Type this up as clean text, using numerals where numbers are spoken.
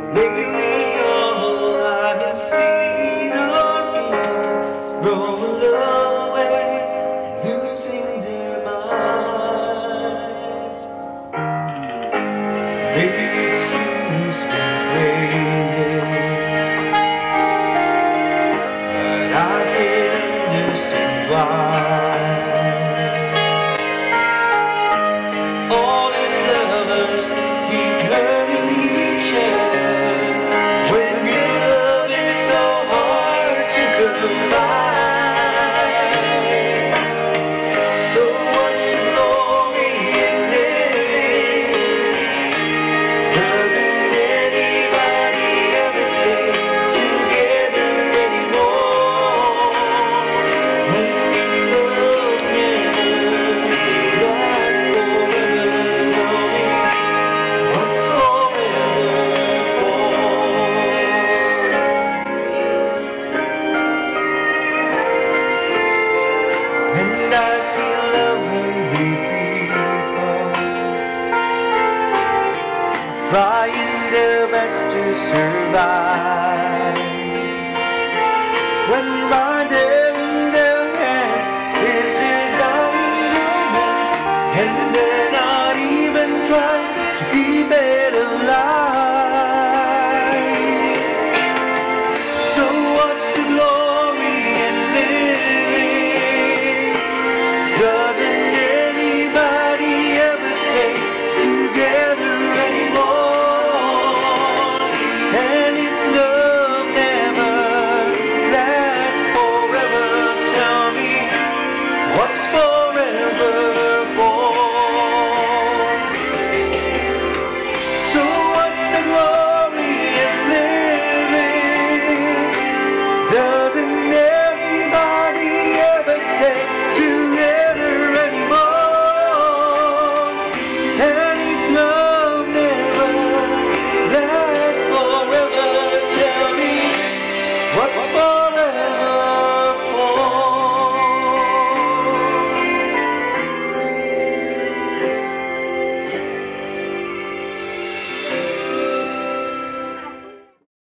Lately all I've been seeing are people rolling away and losing their minds. Maybe it's who's gone crazy, but I can't understand why. All these lovers keep hurting each other when real love is so hard to come by. So what's the glory in living? Doesn't anybody ever stay together anymore? When love never lasts forever, tell me what's forever for? And I see lovely people trying their best to survive.